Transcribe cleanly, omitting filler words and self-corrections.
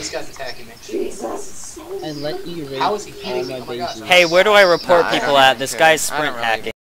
this guy's attacking me. And let you How is he hitting me? all Oh my my gosh. bases. Hey, where do I report Nah, I people don't at? even This care. guy's I don't sprint really hacking.